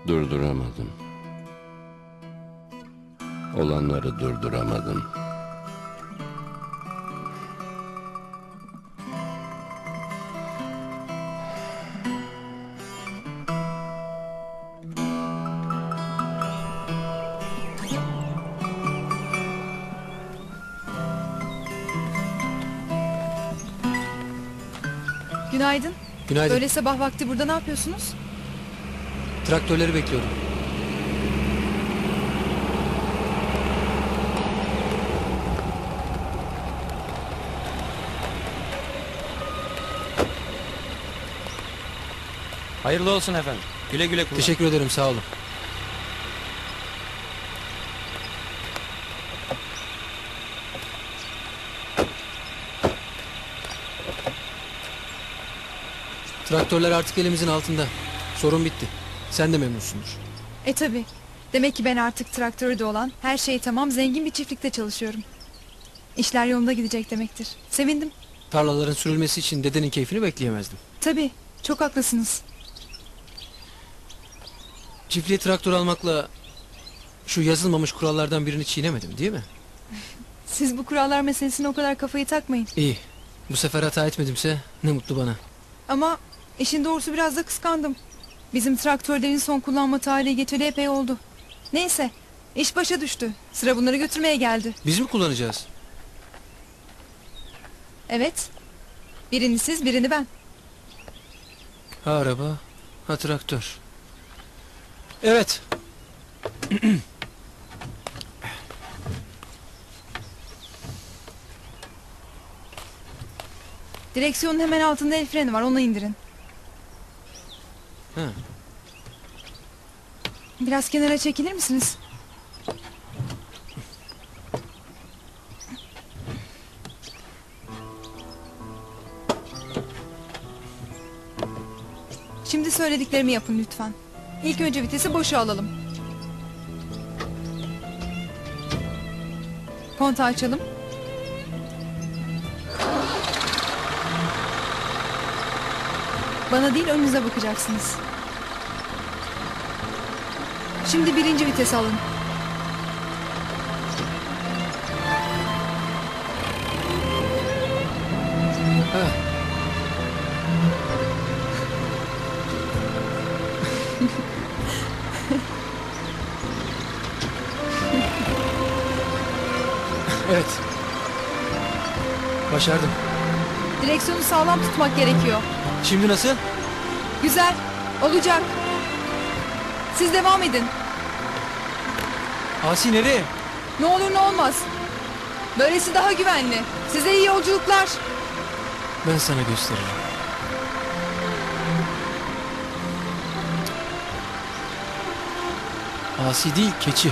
Durduramadım. Olanları durduramadım. Günaydın. Günaydın. Böyle sabah vakti burada ne yapıyorsunuz? Traktörleri bekliyordum. Hayırlı olsun efendim. Güle güle kullan. Teşekkür ederim, sağ olun. Traktörler artık elimizin altında. Sorun bitti. Sen de memnunsundur. Tabi. Demek ki ben artık traktörü de olan, her şey tamam, zengin bir çiftlikte çalışıyorum. İşler yolunda gidecek demektir. Sevindim. Tarlaların sürülmesi için dedenin keyfini bekleyemezdim. Tabi. Çok haklısınız. Çiftliğe traktör almakla şu yazılmamış kurallardan birini çiğnemedim, değil mi? Siz bu kurallar meselesine o kadar kafayı takmayın. İyi. Bu sefer hata etmedimse ne mutlu bana. Ama işin doğrusu biraz da kıskandım. Bizim traktörlerin son kullanma tarihi geçeli epey oldu. Neyse, iş başa düştü. Sıra bunları götürmeye geldi. Biz mi kullanacağız? Evet. Birini siz, birini ben. Ha araba, ha traktör. Evet. Direksiyonun hemen altında el freni var, onu indirin. Ha. Biraz kenara çekilir misiniz? Şimdi söylediklerimi yapın lütfen. İlk önce vitesi boşa alalım. Kontağı açalım. Bana değil, önünüze bakacaksınız. Şimdi birinci vites alın. Ha. Evet. Başardım. Direksiyonu sağlam tutmak gerekiyor. Şimdi nasıl? Güzel, olacak. Siz devam edin. Asi nereye? Ne olur ne olmaz. Böylesi daha güvenli. Size iyi yolculuklar. Ben sana gösteririm. Asi değil, keçi.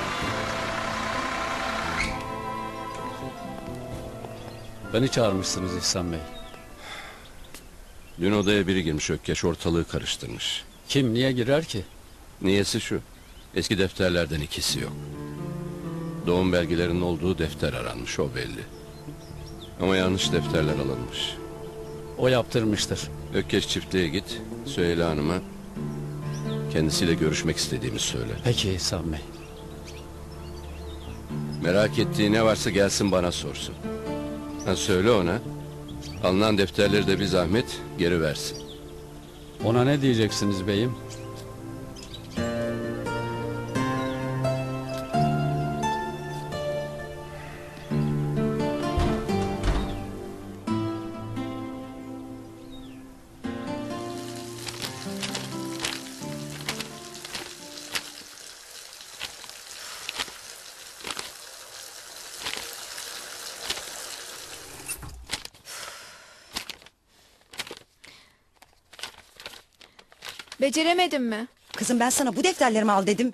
Beni çağırmışsınız İhsan Bey. Dün odaya biri girmiş Ökkeş, ortalığı karıştırmış. Kim niye girer ki? Niyesi şu: eski defterlerden ikisi yok. Doğum belgelerinin olduğu defter aranmış, o belli. Ama yanlış defterler alınmış. O yaptırmıştır. Ökkeş çiftliğe git, Süheyla Hanım'a kendisiyle görüşmek istediğimi söyle. Peki İhsan Bey. Merak ettiği ne varsa gelsin bana sorsun. Ha, söyle ona, alınan defterleri de bir zahmet geri versin. Ona ne diyeceksiniz beyim? Beceremedim mi? Kızım ben sana bu defterlerimi al dedim.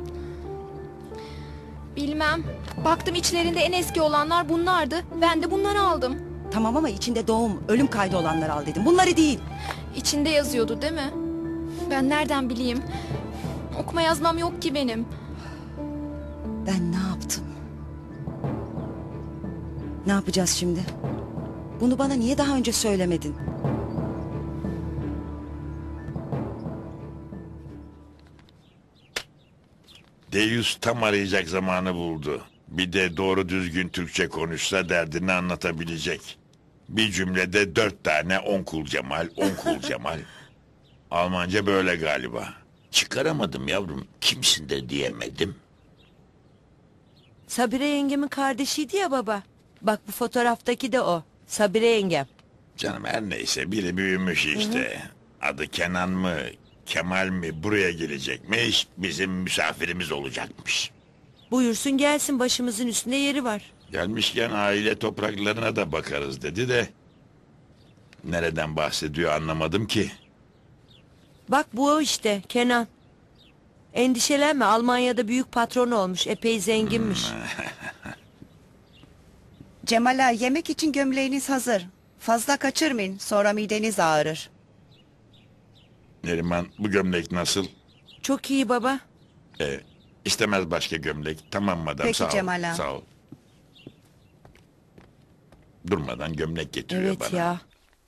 Bilmem. Baktım içlerinde en eski olanlar bunlardı. Ben de bunları aldım. Tamam ama içinde doğum, ölüm kaydı olanları al dedim. Bunları değil. İçinde yazıyordu değil mi? Ben nereden bileyim? Okuma yazmam yok ki benim. Ben ne yaptım? Ne yapacağız şimdi? Bunu bana niye daha önce söylemedin? Deyus tam arayacak zamanı buldu. Bir de doğru düzgün Türkçe konuşsa derdini anlatabilecek. Bir cümlede 4 tane onkul Cemal, onkul Cemal. Almanca böyle galiba. Çıkaramadım yavrum. Kimsin de diyemedim. Sabire yengemin kardeşiydi ya baba. Bak bu fotoğraftaki de o. Sabire yengem. Canım her neyse biri büyümüş işte. Adı Kenan mı, Kemal mi buraya gelecekmiş. Bizim misafirimiz olacakmış. Buyursun gelsin, başımızın üstünde yeri var. Gelmişken aile topraklarına da bakarız dedi de... Nereden bahsediyor anlamadım ki. Bak bu o işte Kenan. Endişelenme, Almanya'da büyük patron olmuş. Epey zenginmiş. Cemal ağa, yemek için gömleğiniz hazır. Fazla kaçırmayın, sonra mideniz ağrır. Neriman bu gömlek nasıl? Çok iyi baba. İstemez başka gömlek. Tamam madem, Peki sağ ol. Cemal ağa. Sağ ol. Durmadan gömlek getiriyor Evet bana. ya.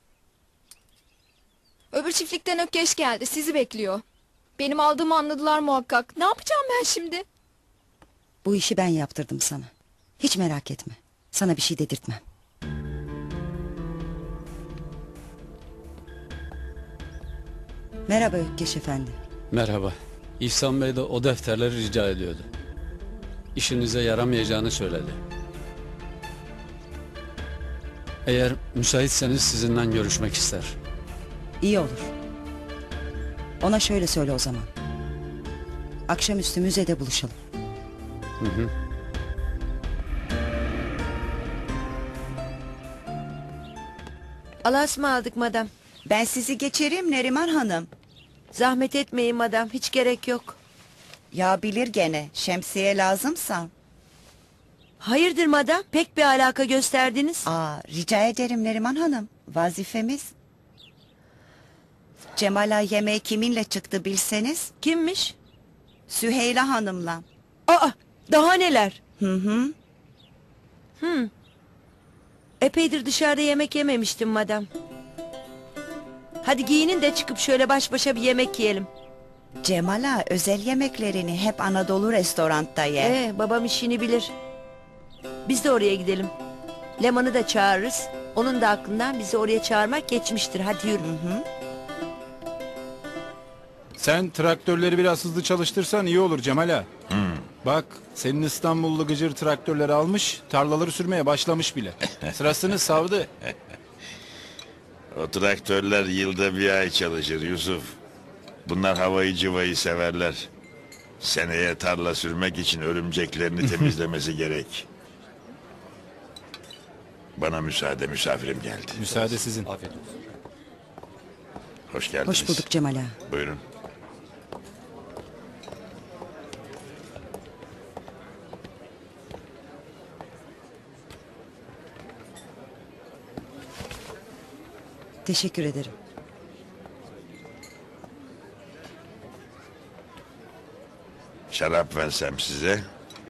Öbür çiftlikten Ökkeş geldi. Sizi bekliyor. Benim aldığımı anladılar muhakkak. Ne yapacağım ben şimdi? Bu işi ben yaptırdım sana. Hiç merak etme. Sana bir şey dedirtmem. Merhaba Ökkeş efendi. Merhaba. İhsan Bey de o defterleri rica ediyordu. İşinize yaramayacağını söyledi. Eğer müsaitseniz sizinle görüşmek ister. İyi olur. Ona şöyle söyle o zaman. Akşamüstü müzede buluşalım. Allah'a ısmarladık madam. Ben sizi geçireyim Neriman Hanım. Zahmet etmeyin madam, hiç gerek yok. Ya bilir gene, şemsiye lazımsa. Hayırdır madam, pek bir alaka gösterdiniz. Rica ederim Neriman Hanım. Vazifemiz. Cemal ağa yemeğe kiminle çıktı bilseniz. Kimmiş? Süheyla Hanım'la. Aa, daha neler? Hı. Epeydir dışarıda yemek yememiştim madam. Hadi giyinin de çıkıp şöyle baş başa bir yemek yiyelim. Cemal ağa özel yemeklerini hep Anadolu restoranda yer. Babam işini bilir. Biz de oraya gidelim. Leman'ı da çağırırız. Onun da aklından bizi oraya çağırmak geçmiştir. Hadi yürü. Sen traktörleri biraz hızlı çalıştırsan iyi olur Cemal ağa. Bak senin İstanbullu Gıcır traktörleri almış, tarlaları sürmeye başlamış bile. Sırasını savdı. O traktörler yılda bir ay çalışır Yusuf. Bunlar havayı cıvayı severler. Seneye tarla sürmek için örümceklerini temizlemesi gerek. Bana müsaade, misafirim geldi. Müsaade sizin. Hoş geldiniz. Hoş bulduk Cemal ağa. Buyurun. Teşekkür ederim. Şarap versem size.